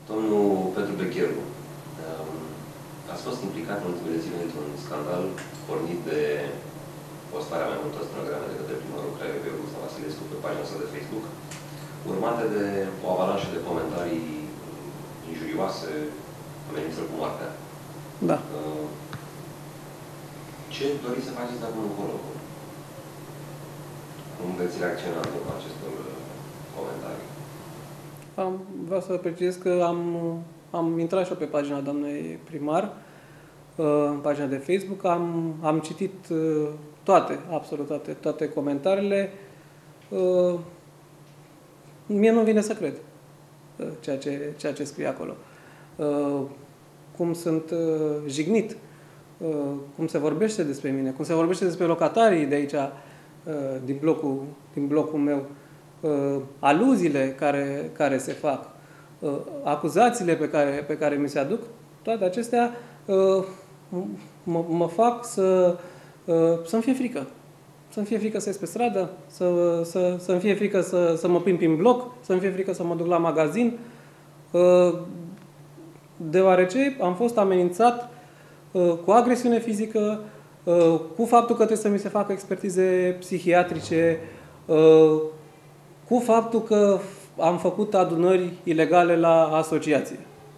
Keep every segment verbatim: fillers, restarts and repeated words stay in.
Domnul Petru Becheru, ați fost implicat în ultimele zile într-un scandal pornit de postarea mai multor stenograme de către primarul Craiovei, Augusta Vasilescu, pe pagina sa de Facebook, urmate de o avalanșă de comentarii injurioase, amenințări cu moartea. Da. Ce doriți să faceți de acum încolo? Cum veți reacționa în urma acestor comentarii? Am, vreau să precizez că am, am intrat și eu pe pagina doamnei primar, în pagina de Facebook, am, am citit toate, absolut toate, toate comentariile. Mie nu vine să cred ceea ce, ceea ce scrie acolo. Cum sunt jignit, cum se vorbește despre mine, cum se vorbește despre locatarii de aici, din blocul, din blocul meu, aluziile care, care se fac, acuzațiile pe care, pe care mi se aduc, toate acestea mă, mă fac să, să-mi fie frică. Să-mi fie frică să ies pe stradă, să, să, să-mi fie frică să, să mă plimb prin bloc, să-mi fie frică să mă duc la magazin, deoarece am fost amenințat cu agresiune fizică, cu faptul că trebuie să mi se facă expertize psihiatrice, cu faptul că am făcut adunări ilegale la asociație.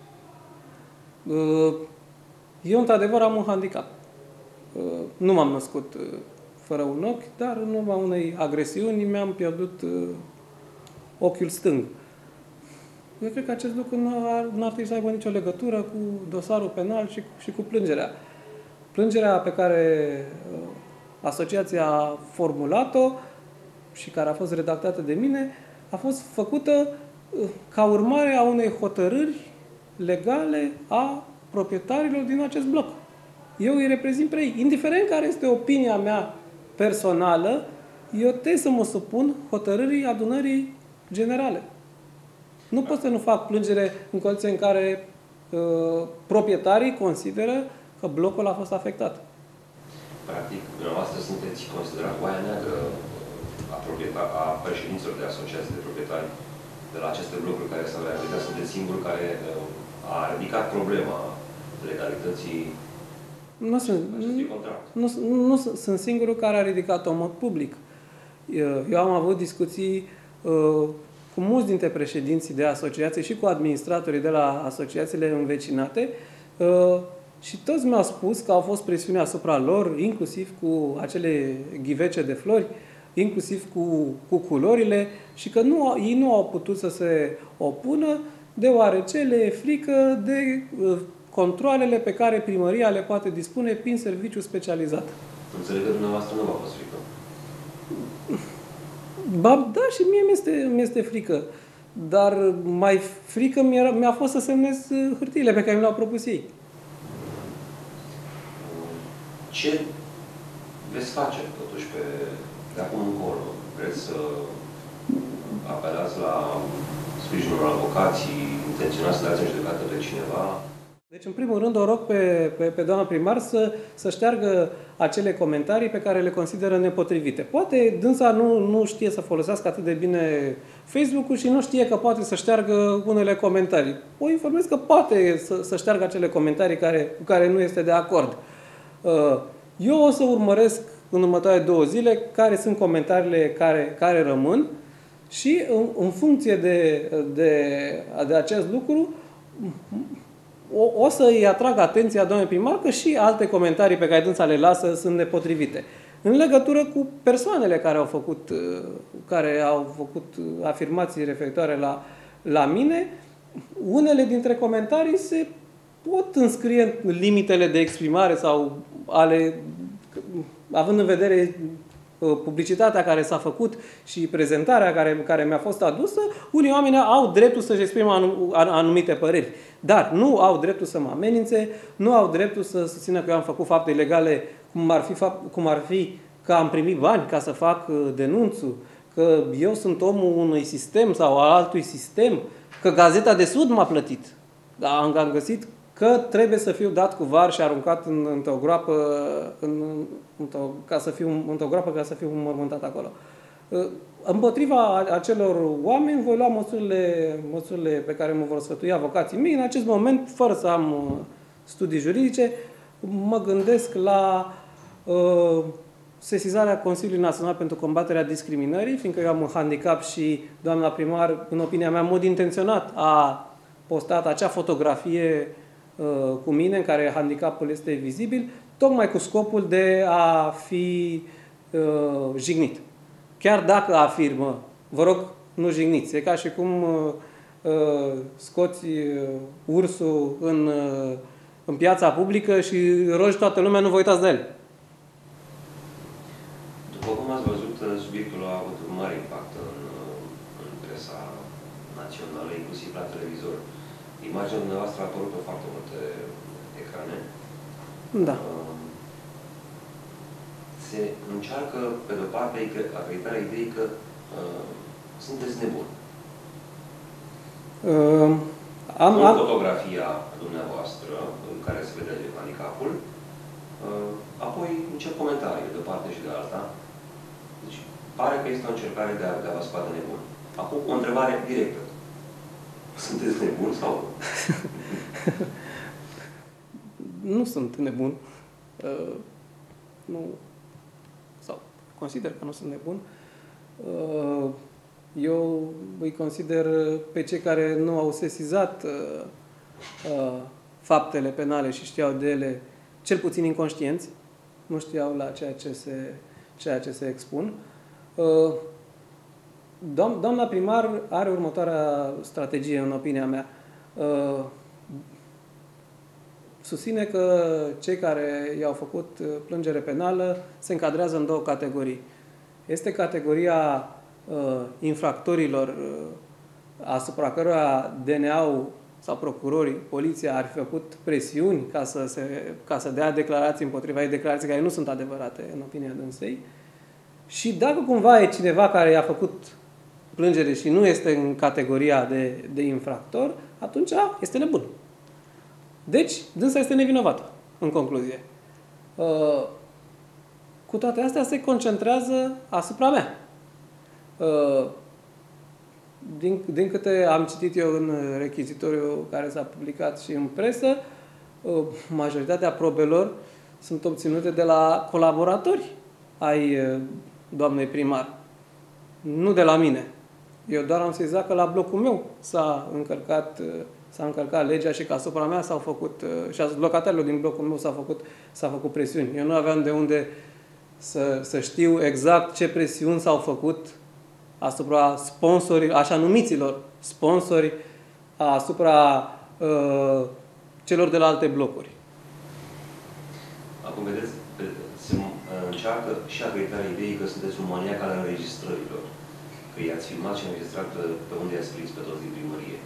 Eu, într-adevăr, am un handicap. Nu m-am născut fără un ochi, dar în urma unei agresiuni mi-am pierdut ochiul stâng. Eu cred că acest lucru nu ar, nu ar trebui să aibă nicio legătură cu dosarul penal și, și cu plângerea. Plângerea pe care asociația a formulat-o și care a fost redactată de mine, a fost făcută ca urmare a unei hotărâri legale a proprietarilor din acest bloc. Eu îi reprezint pe ei. Indiferent care este opinia mea personală, eu trebuie să mă supun hotărârii adunării generale. Nu pot să nu fac plângere în condiții în care uh, proprietarii consideră că blocul a fost afectat. Practic, dumneavoastră sunteți considerat oaia neagră a, a președinților de asociații de proprietari de la aceste blocuri care s-au realizat. Sunteți singurul care uh, a ridicat problema legalității nu sunt, acestui contract. Nu, nu, nu sunt singurul care a ridicat-o în mod public. Eu, eu am avut discuții uh, cu mulți dintre președinții de asociații și cu administratorii de la asociațiile învecinate uh, și toți mi-au spus că au fost presiuni asupra lor, inclusiv cu acele ghivece de flori, inclusiv cu, cu culorile, și că nu, ei nu au putut să se opună, deoarece le e frică de uh, controalele pe care primăria le poate dispune prin serviciu specializat. Înțeleg că dumneavoastră nu v-a fost frică. Ba, da, și mie mi-este, mi-este frică. Dar mai frică mi-a, mi-a fost să semnez hârtiile pe care mi le-au propus ei. Ce veți face, totuși, pe, de acum încolo? Vreți să apelați la sprijinul avocații, intenționați să dați în judecată pe cineva? Deci, în primul rând, o rog pe, pe, pe doamna primar să, să șteargă acele comentarii pe care le consideră nepotrivite. Poate dânsa nu, nu știe să folosească atât de bine Facebook-ul și nu știe că poate să șteargă unele comentarii. O informez că poate să, să șteargă acele comentarii care, cu care nu este de acord. Eu o să urmăresc în următoarele două zile care sunt comentariile care, care rămân și în, în funcție de, de, de acest lucru O, o să-i atrag atenția doamnei primar că și alte comentarii pe care dânsa le lasă sunt nepotrivite. În legătură cu persoanele care au făcut, care au făcut afirmații referitoare la, la mine, unele dintre comentarii se pot înscrie în limitele de exprimare sau ale, având în vedere publicitatea care s-a făcut și prezentarea care, care mi-a fost adusă, unii oameni au dreptul să-și exprime anumite păreri. Dar nu au dreptul să mă amenințe, nu au dreptul să susțină că eu am făcut fapte ilegale, cum ar fi, fapt, cum ar fi că am primit bani ca să fac denunțul, că eu sunt omul unui sistem sau al altui sistem, că Gazeta de Sud m-a plătit. Dar am găsit că trebuie să fiu dat cu var și aruncat în, într-o groapă, în, într-o, ca să fiu, într-o groapă ca să fiu înmormântat acolo. împotriva acelor oameni voi lua măsurile, măsurile pe care mă vor sfătui avocații mei. În acest moment, fără să am studii juridice, mă gândesc la uh, sesizarea Consiliului Național pentru Combaterea Discriminării, fiindcă eu am un handicap și doamna primar, în opinia mea, în mod intenționat, a postat acea fotografie uh, cu mine, în care handicapul este vizibil, tocmai cu scopul de a fi uh, jignit. Chiar dacă afirmă, vă rog, nu jigniți. E ca și cum uh, uh, scoți uh, ursul în, uh, în piața publică și rogi toată lumea, nu vă uitați de el. După cum ați văzut, subiectul a avut un mare impact în, în presa națională, inclusiv la televizor. Imaginea dumneavoastră a apărut pe foarte multe ecrane. Da. Se încearcă, pe de-o parte, acreditarea ideii că uh, sunteți nebuni. Uh, am, în am... fotografia dumneavoastră, în care se vede handicapul, uh, apoi încep comentarii de parte și de alta. Deci, pare că este o încercare de a, de a vă scoate nebun. Acum, o întrebare directă. Sunteți nebun sau nu? Nu sunt nebun. Uh, nu... sau consider că nu sunt nebun. Uh, eu îi consider pe cei care nu au sesizat uh, uh, faptele penale și știau de ele, cel puțin inconștienți, nu știau la ceea ce se, ceea ce se expun. Uh, doam, doamna primar are următoarea strategie, în opinia mea. Uh, susține că cei care i-au făcut plângere penală se încadrează în două categorii. Este categoria uh, infractorilor uh, asupra cărora D N A-ul sau procurorii, poliția ar fi făcut presiuni ca să, se, ca să dea declarații împotriva ei, declarații care nu sunt adevărate, în opinia dânsei. Și dacă cumva e cineva care i-a făcut plângere și nu este în categoria de, de infractor, atunci este nebun. Deci, dânsa este nevinovată, în concluzie. Uh, cu toate astea se concentrează asupra mea. Uh, din, din câte am citit eu în rechizitoriu care s-a publicat și în presă, uh, majoritatea probelor sunt obținute de la colaboratori ai uh, doamnei primar. Nu de la mine. Eu doar am sezat că la blocul meu s-a încărcat... Uh, s-a încălcat legea și că asupra mea s-au făcut, și a locatarilor din blocul meu s-a făcut, s-a făcut presiuni. Eu nu aveam de unde să, să știu exact ce presiuni s-au făcut asupra sponsorii, așa numiților sponsori, asupra uh, celor de la alte blocuri. Acum, vedeți, se încearcă și acreditarea ideii că sunteți un maniac al înregistrărilor. Că i-ați filmat și înregistrat pe unde i-ați scris pe toți din primărie.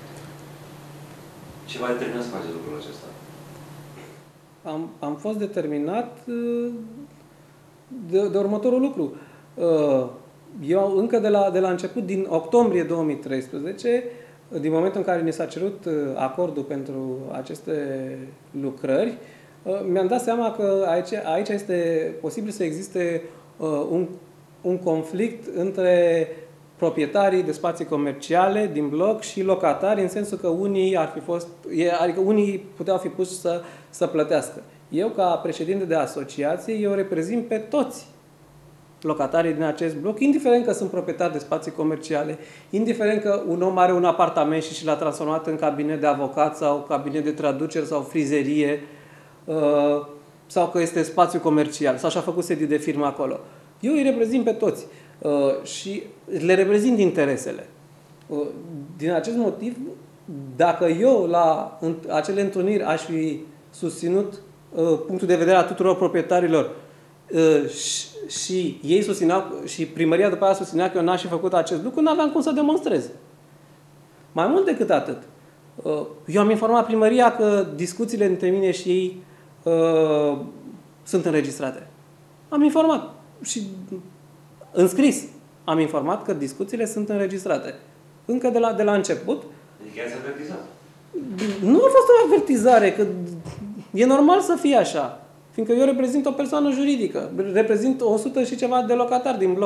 Ce v-a determinat să faceți lucrul acesta? Am, am fost determinat de, de următorul lucru. Eu încă de la, de la început, din octombrie două mii treisprezece, din momentul în care mi s-a cerut acordul pentru aceste lucrări, mi-am dat seama că aici, aici este posibil să existe un, un conflict între proprietarii de spații comerciale din bloc și locatari, în sensul că unii ar fi fost, adică unii puteau fi puși să, să plătească. Eu, ca președinte de asociație, eu reprezint pe toți locatarii din acest bloc, indiferent că sunt proprietari de spații comerciale, indiferent că un om are un apartament și și l-a transformat în cabinet de avocat sau cabinet de traduceri sau frizerie, sau că este spațiu comercial sau și-a făcut sediu de firmă acolo. Eu îi reprezint pe toți. Uh, și le reprezint interesele. Uh, din acest motiv, dacă eu la în, acele întâlniri aș fi susținut uh, punctul de vedere a tuturor proprietarilor uh, și, și ei susțineau, și primăria după aia susținea că eu n-aș fi făcut acest lucru, n-aveam cum să demonstrez. Mai mult decât atât, uh, eu am informat primăria că discuțiile între mine și ei uh, sunt înregistrate. Am informat și în scris am informat că discuțiile sunt înregistrate. Încă de la, de la început. Deci i-ați avertizat? Nu a fost o avertizare, că e normal să fie așa. Fiindcă eu reprezint o persoană juridică. Reprezint o sută și ceva de locatari din bloc.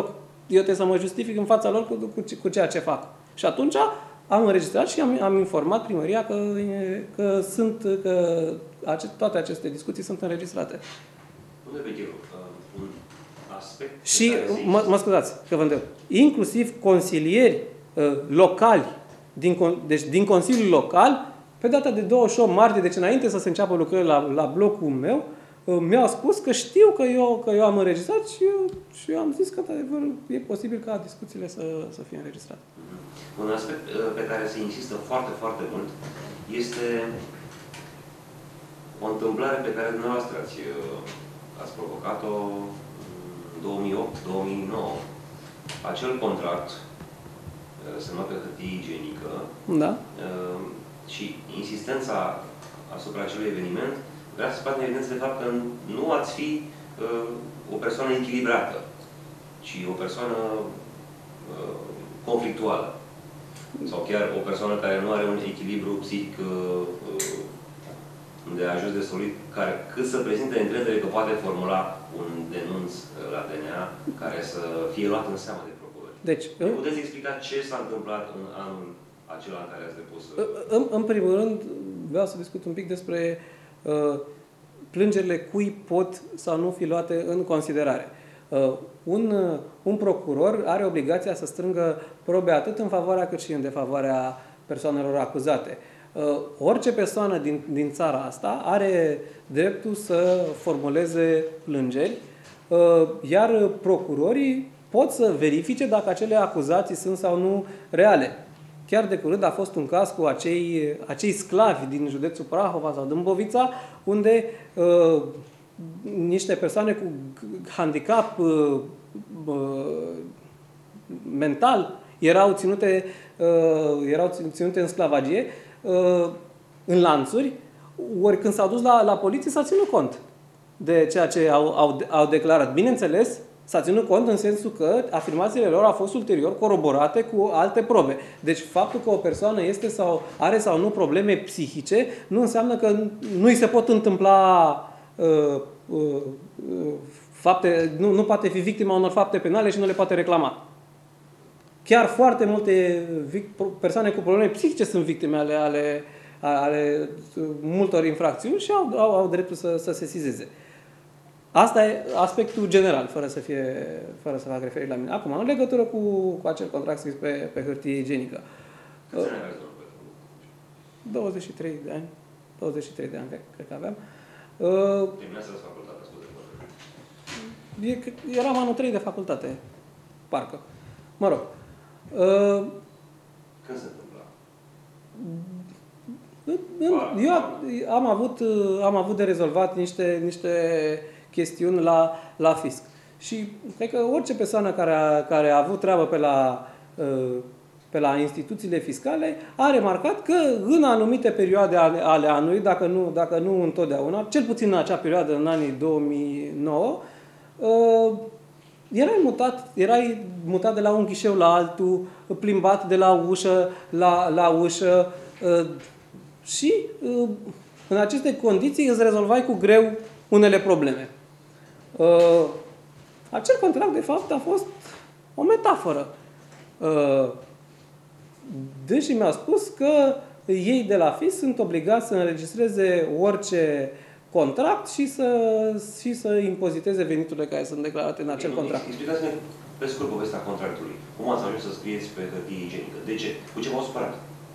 eu trebuie să mă justific în fața lor cu, cu, cu ceea ce fac. Și atunci am înregistrat și am, am informat primăria că, că, sunt, că ace, toate aceste discuții sunt înregistrate. Domnule Vegheru, un aspect... Și, mă, mă scuzați că vă întreb, inclusiv consilieri uh, locali, din, deci din Consiliul Local, pe data de douăzeci și opt martie, deci înainte să se înceapă lucrările la, la blocul meu, uh, mi-au spus că știu că eu, că eu am înregistrat și eu, și eu am zis că, într-adevăr, e posibil ca discuțiile să, să fie înregistrate. Un aspect pe care se insistă foarte, foarte mult este o întâmplare pe care dumneavoastră ați, ați provocat-o în două mii opt două mii nouă. Acel contract semnat pe hârtie igienică, da. Și insistența asupra acelui eveniment vrea să scoată în evidență de fapt că nu ați fi o persoană echilibrată, ci o persoană conflictuală. Sau chiar o persoană care nu are un echilibru psihic de ajuns de solid, care cât să prezinte încredere că poate formula un denunț la D N A care să fie luat în seamă de procurori. Deci, nu puteți explica ce s-a întâmplat în anul acela în care ați depus? În, în primul rând, vreau să discut un pic despre uh, plângerile cui pot sau nu fi luate în considerare. Uh, un, uh, un procuror are obligația să strângă probe atât în favoarea cât și în defavoarea persoanelor acuzate. Uh, orice persoană din, din țara asta are dreptul să formuleze plângeri, uh, iar procurorii pot să verifice dacă acele acuzații sunt sau nu reale. Chiar de curând a fost un caz cu acei, acei sclavi din județul Prahova sau Dâmbovița, unde uh, niște persoane cu handicap uh, uh, mental erau ținute, uh, erau ținute în sclavagie, uh, în lanțuri, ori când s-au dus la, la poliție s-a ținut cont de ceea ce au, au, au declarat. Bineînțeles, s-a ținut cont în sensul că afirmațiile lor au fost ulterior coroborate cu alte probe. Deci faptul că o persoană este sau are sau nu probleme psihice nu înseamnă că nu îi se pot întâmpla uh, uh, fapte, nu, nu poate fi victima unor fapte penale și nu le poate reclama. Chiar foarte multe persoane cu probleme psihice sunt victime ale, ale, ale multor infracțiuni și au, au, au dreptul să, să se sesizeze. Asta e aspectul general, fără să, fie, fără să fac referire la mine. Acum, în legătură cu, cu acel contract scris pe, pe hârtie igienică. Câți ani aveți, douăzeci și trei de ani. douăzeci și trei de ani, cred, cred că aveam. Terminați la facultate, scuze. Eram anul trei de facultate, parcă. Mă rog. Când se întâmpla? Eu am avut, am avut de rezolvat niște, niște chestiuni la, la fisc. Și cred că orice persoană care a, care a avut treabă pe la, pe la instituțiile fiscale a remarcat că în anumite perioade ale, ale anului, dacă nu, dacă nu întotdeauna, cel puțin în acea perioadă, în anii două mii nouă, erai mutat, erai mutat de la un ghișeu la altul, plimbat de la ușă la, la ușă și în aceste condiții îți rezolvai cu greu unele probleme. Acel contract, de fapt, a fost o metaforă. Deși mi-au spus că ei de la F I S sunt obligați să înregistreze orice contract și să, și să impoziteze veniturile care sunt declarate în acel contract. Explicați-ne pe scurt povestea contractului. Cum ați ajuns să scrieți pe hârtie igienică? De ce? Cu ce v-au supărat?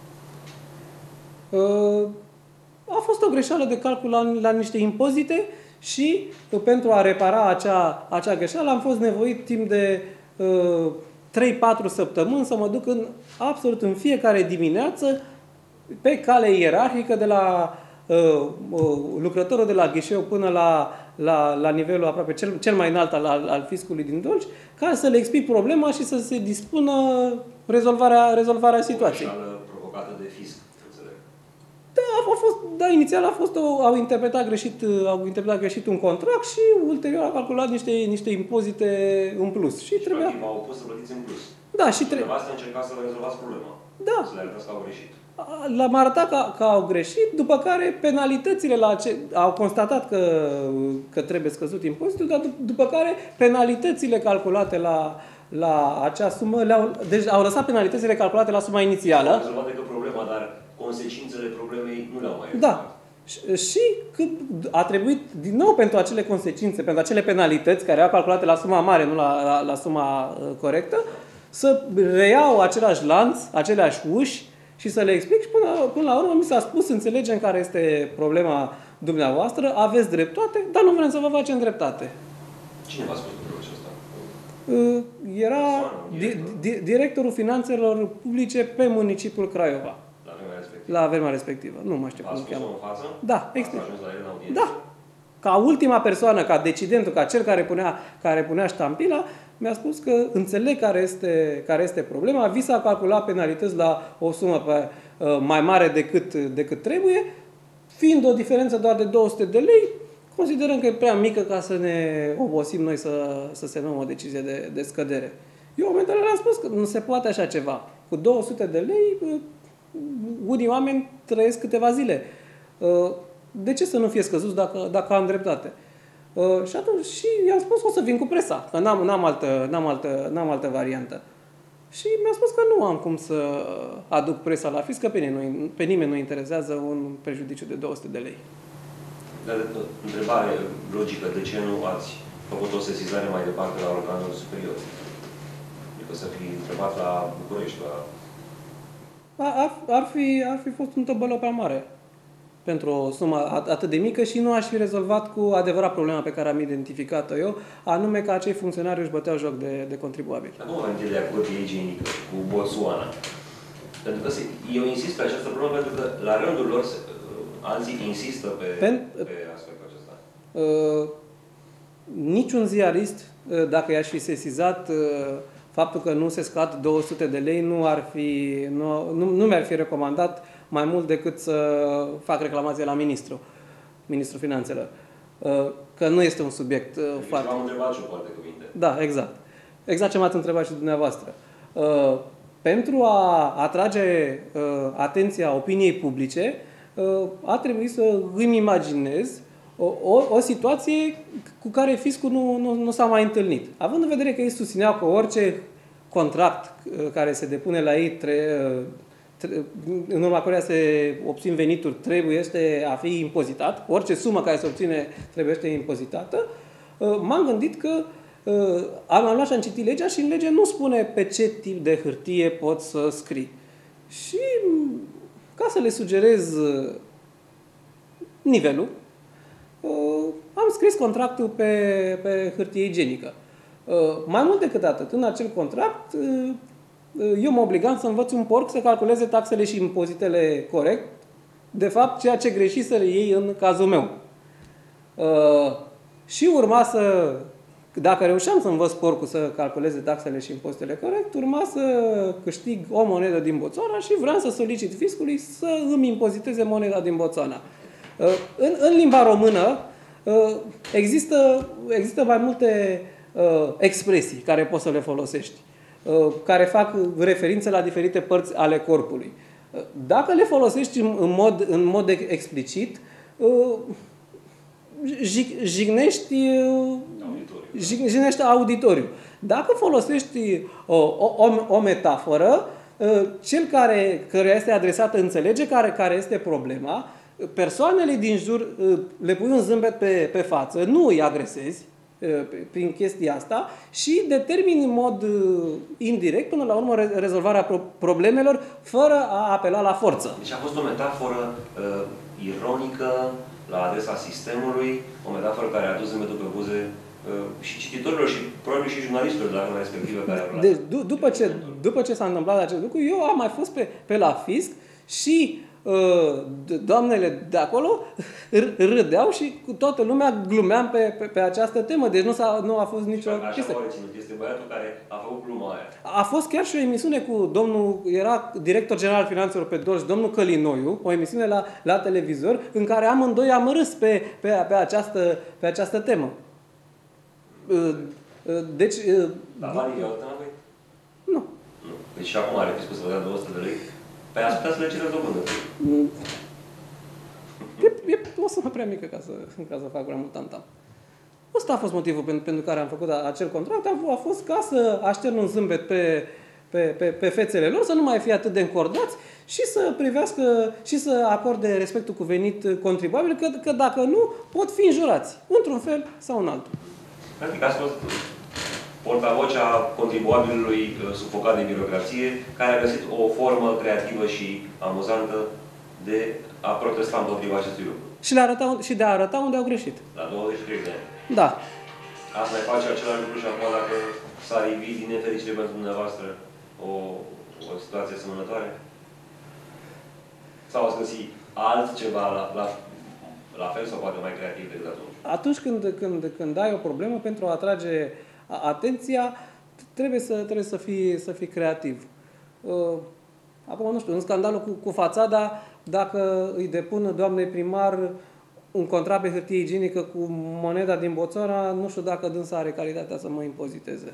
A fost o greșeală de calcul la, la niște impozite și pentru a repara acea, acea greșeală am fost nevoit timp de uh, trei patru săptămâni să mă duc în, absolut în fiecare dimineață pe cale ierarhică de la uh, uh, lucrătorul de la ghișeu până la, la, la nivelul aproape cel, cel mai înalt al, al, al fiscului din Dolj, ca să le explic problema și să se dispună rezolvarea, rezolvarea situației. O greșeală provocată de fisc. Da, a fost, da, inițial a fost o, au interpretat greșit, au interpretat greșit un contract și ulterior au calculat niște, niște impozite în plus. Și, și trebuia... practic, v-au pus să plătiți în plus. Da, și trebuie. Dumneavoastră încercați să vă rezolvați problema. Da. Să le arătați că au greșit. L-am arătat că, că au greșit, după care penalitățile la ce, au constatat că, că trebuie scăzut impozitul, dar după care penalitățile calculate la, la acea sumă, le-au, deci au lăsat penalitățile calculate la suma inițială. Au rezolvat decât problema, dar consecințele problemei nu le-au mai rezolvat. Da. Și, și a trebuit, din nou, pentru acele consecințe, pentru acele penalități care erau calculate la suma mare, nu la, la, la suma uh, corectă, să reiau același lanț, aceleași uși și să le explic. Și până, până la urmă mi s-a spus, înțelegem care este problema dumneavoastră, aveți dreptate, dar nu vrem să vă facem dreptate. Cine v-a spus lucrul acesta? Uh, era di, di, directorul finanțelor publice pe municipiul Craiova. La vremea respectivă? La vremea respectivă. Nu mai știu cum se cheamă. A spus-o în față? Da, extrem. A ajuns la el în audiență? Da. Ca ultima persoană, ca decidentul, ca cel care punea, care punea ștampila, mi-a spus că înțeleg care este, care este problema. Vi s-a calculat penalități la o sumă pe, uh, mai mare decât, decât trebuie, fiind o diferență doar de două sute de lei, considerăm că e prea mică ca să ne obosim noi să, să semnăm o decizie de, de scădere. Eu, în momentul ăla, le-am spus că nu se poate așa ceva. Cu două sute de lei, unii oameni trăiesc câteva zile. De ce să nu fie scăzuți dacă, dacă am dreptate? Și atunci și i-am spus, o să vin cu presa, că n-am, n-am, altă, n-am, altă, n-am altă variantă. Și mi-a spus că nu am cum să aduc presa la fisc, că pe nimeni nu, pe nimeni nu interesează un prejudiciu de două sute de lei. Dar întrebare logică, de ce nu ați făcut o sesizare mai departe la organul superior? Adică să fi întrebat la București, la... Ar, ar, fi, ar fi fost un tăbălău prea mare pentru o sumă atât de mică și nu aș fi rezolvat cu adevărat problema pe care am identificat-o eu, anume că acei funcționari își băteau joc de, de contribuabili. Dar cum am înțeles cu hârtie igienică, cu Botswana? Pentru că se, eu insist pe această problemă pentru că la rândul lor alții insistă pe, Pen, pe aspectul acesta. Uh, niciun ziarist, uh, dacă i-aș fi sesizat uh, faptul că nu se scad două sute de lei, nu, ar fi, nu, nu, nu mi-ar fi recomandat mai mult decât să fac reclamație la ministru, ministrul finanțelor. Uh, că nu este un subiect uh, deci foarte... v-am întrebat și cu alte cuvinte. Da, exact. Exact ce m-ați întrebat și dumneavoastră. Uh, pentru a atrage uh, atenția opiniei publice, uh, a trebuit să îmi imaginez o, o, o situație cu care fiscul nu, nu, nu s-a mai întâlnit. Având în vedere că ei susțineau că orice contract uh, care se depune la ei, tre, uh, tre, în urma căruia se obțin venituri, trebuie a fi impozitat, orice sumă care se obține trebuie să fie impozitată, uh, m-am gândit că Uh, am luat și am citit legea și în lege nu spune pe ce tip de hârtie pot să scrii. Și ca să le sugerez uh, nivelul, uh, am scris contractul pe, pe hârtie igienică. Uh, mai mult decât atât, în acel contract, uh, eu mă obligam să învăț un porc să calculeze taxele și impozitele corect, de fapt ceea ce greșiseră ei în cazul meu. Uh, și urma să Dacă reușeam să învăț porcul să calculeze taxele și impozitele corect, urma să câștig o monedă din Botswana și vreau să solicit fiscului să îmi impoziteze moneda din Botswana. În, în limba română există, există mai multe expresii care poți să le folosești, care fac referințe la diferite părți ale corpului. Dacă le folosești în mod, în mod explicit, jignești jignești auditoriu. Dacă folosești o, o, o metaforă, cel care, căruia este adresată înțelege care, care este problema, persoanele din jur le pui un zâmbet pe, pe față, nu îi agresezi prin chestia asta și determini în mod indirect, până la urmă, rezolvarea problemelor fără a apela la forță. Deci a fost o metaforă uh, ironică la adresa sistemului, o metaforă care a adus zâmbetul pe buze uh, și cititorilor și probabil și jurnaliștilor de la vremea respectivă care au Deci, după ce, după ce s-a întâmplat acest lucru, eu am mai fost pe, pe la fisc și uh, doamnele de acolo râdeau și cu toată lumea glumeam pe, pe, pe această temă. Deci nu, a nu a fost nicio chestie. Așa este băiatul care a făcut gluma aia. A fost chiar și o emisiune cu domnul, era director general finanțelor pe Dolj, domnul Călinoiu, o emisiune la, la televizor, în care amândoi am râs pe, pe, pe, această, pe această temă. Deci... Dar banii i-au înapoi? Nu. Nu. Deci și acum are fiscul să vă dea două sute de lei? Păi ați putea să le cereți dobândă. E, e o sumă prea mică ca să, ca să fac prea mult tam-tam. Ăsta a fost motivul pentru, pentru care am făcut acel contract. A, a fost ca să aștern un zâmbet pe, pe, pe, pe fețele lor, să nu mai fie atât de încordați și să privească și să acorde respectul cuvenit contribuabil, că, că dacă nu, pot fi înjurați, într-un fel sau în altul. Practic, ați fost portavocea contribuabilului sufocat de birocrație, care a găsit o formă creativă și amuzantă de a protesta împotriva acestui lucru. Și, le arăta, și de a arăta unde au greșit. La douăzeci și trei de ani. Da. Ați mai face același lucru și acum dacă s-ar ivi din nefericire pentru dumneavoastră o, o situație asemănătoare? Sau ați găsi altceva la, la, la fel sau poate mai creativ decât atunci? Atunci când, când, când ai o problemă, pentru a atrage atenția, trebuie să, trebuie să, fii, să fii creativ. Acum, nu știu, în scandalul cu, cu fațada, dacă îi depun doamnei primar un contract pe hârtie igienică cu moneda din Botswana, nu știu dacă dânsa are calitatea să mă impoziteze.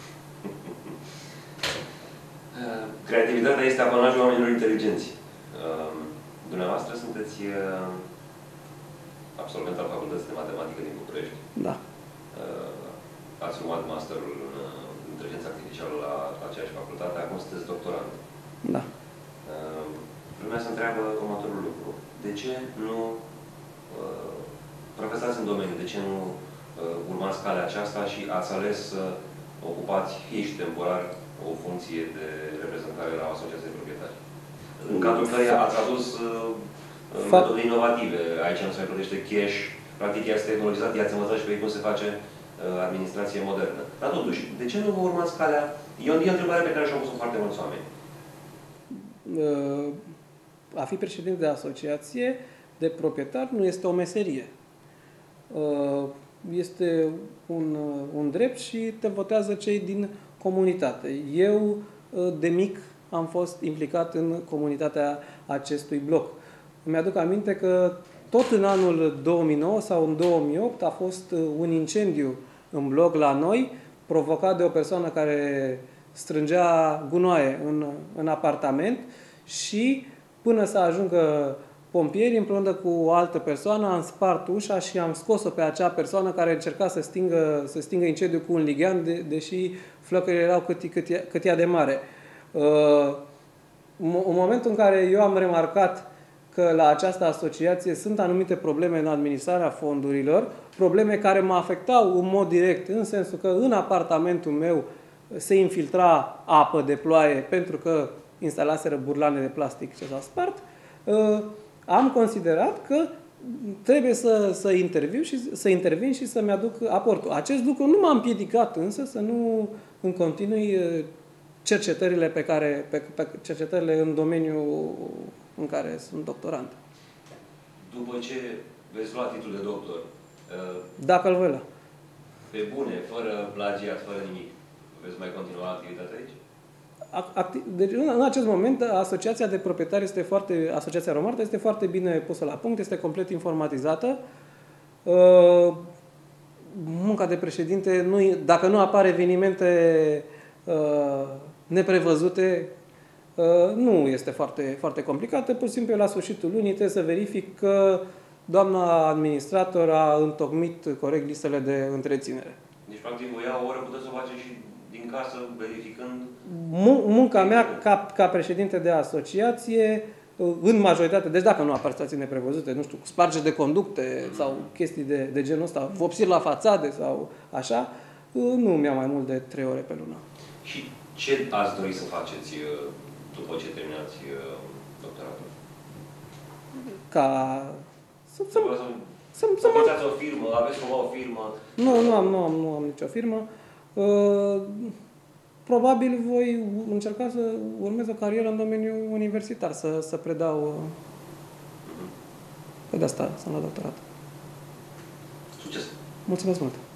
Creativitatea este apanajul oamenilor inteligenți. Dumneavoastră sunteți absolvent al Facultății de Matematică din București. Da. Ați urmat masterul în inteligență artificială la, la aceeași facultate, acum sunteți doctorant. Da. Lumea se întreabă următorul lucru. De ce nu uh, profesați în domeniu? De ce nu uh, urmați calea aceasta și ați ales să ocupați, fie și temporar, o funcție de reprezentare la o asociație de proprietari? În cadrul căreia ați adus uh, metode inovative. Aici nu se mai plătește cash. Practic, ea este tehnologizat, i-ați învățat și pe cum se face uh, administrație modernă. Dar totuși, de ce nu vă urmați calea? E o, e o întrebare pe care și-au pus-o foarte mulți oameni. A fi președinte de asociație de proprietari nu este o meserie. Este un, un drept și te votează cei din comunitate. Eu, de mic, am fost implicat în comunitatea acestui bloc. Îmi aduc aminte că tot în anul două mii nouă sau în două mii opt a fost un incendiu în bloc la noi, provocat de o persoană care strângea gunoaie în, în apartament și până să ajungă pompierii, împreună cu o altă persoană, am spart ușa și am scos-o pe acea persoană care încerca să stingă, să stingă incendiul cu un lighean, de, deși flăcările erau cât, cât, cât ea de mare. Uh, în momentul în care eu am remarcat că la această asociație sunt anumite probleme în administrarea fondurilor, probleme care mă afectau în mod direct, în sensul că în apartamentul meu se infiltra apă de ploaie pentru că instalaseră burlane de plastic ce s-au spart, am considerat că trebuie să, să, intervin și, să intervin și să-mi aduc aportul. Acest lucru nu m-a împiedicat însă să nu îmi continui cercetările pe care, pe, pe cercetările în domeniul în care sunt doctorant. După ce veți lua titlul de doctor, dacă îl voi lua. Pe bune, fără plagiat, fără nimic, veți mai continua activitatea aici? Deci, în acest moment, asociația de proprietari este foarte, asociația Romarta este foarte bine pusă la punct, este complet informatizată. Munca de președinte, nu, dacă nu apar evenimente neprevăzute, nu este foarte, foarte complicată. Pur și simplu, la sfârșitul lunii, trebuie să verific că doamna administrator a întocmit corect listele de întreținere. Deci, practic, o ia o oră, puteți să o faceți și din casă, verificând... Munca mea, ca, ca președinte de asociație, în majoritate, deci dacă nu apar situații neprevăzute, nu știu, spargeri de conducte mm-hmm. sau chestii de, de genul ăsta, vopsiri la fațade sau așa, nu mi-a mai mult de trei ore pe lună. Și ce ați dori să faceți după ce terminați doctoratul? Ca... Să, să, să, să, să o firmă, aveți cumva o firmă? Nu, nu am, nu am, nu am nicio firmă. Uh, probabil voi încerca să urmez o carieră în domeniul universitar, să, să predau uh, mm-hmm. pe de asta, sunt la doctorat. Succes! Mulțumesc mult!